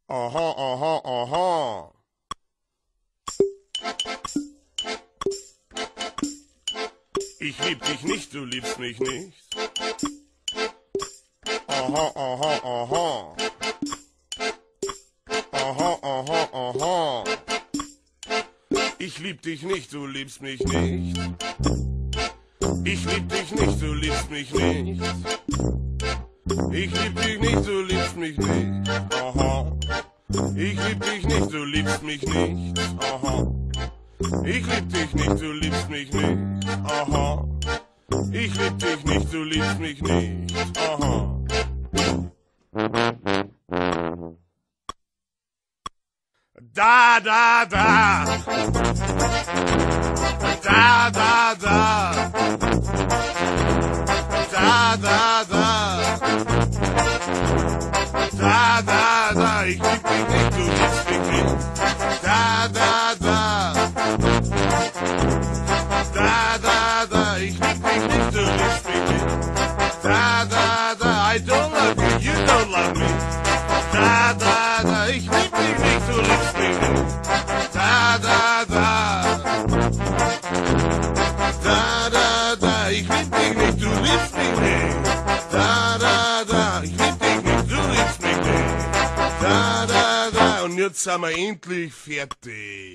Aha, aha, aha. Ich lieb dich nicht, du liebst mich nicht. Aha, aha, aha. Aha, aha, aha. Ich lieb dich nicht, du liebst mich nicht. Ich lieb dich nicht, du liebst mich nicht. Ich lieb dich nicht, du liebst mich nicht. Aha. Ich lieb dich nicht, du liebst mich nicht. Aha. Ich lieb dich nicht, du liebst mich nicht. Aha. Ich lieb dich nicht, du liebst mich nicht. Aha. Da, da, da. Da, da, da. Da, da, da. Da, da, da. Ich lieb dich nicht, du liebst mich nicht. Da, da, da. Da, da, da. Ich lieb dich nicht, du liebst mich nicht. Da, da, da. I don't love you, you don't love me. Da, da, da. Ich lieb dich nicht, du liebst mich nicht. Da, da, da. Da, da, da. Ich lieb dich nicht, du liebst mich nicht. Da, da, da. Ich lieb dich nicht, du liebst mich nicht. Da, da, da. Und jetzt sind wir endlich fertig.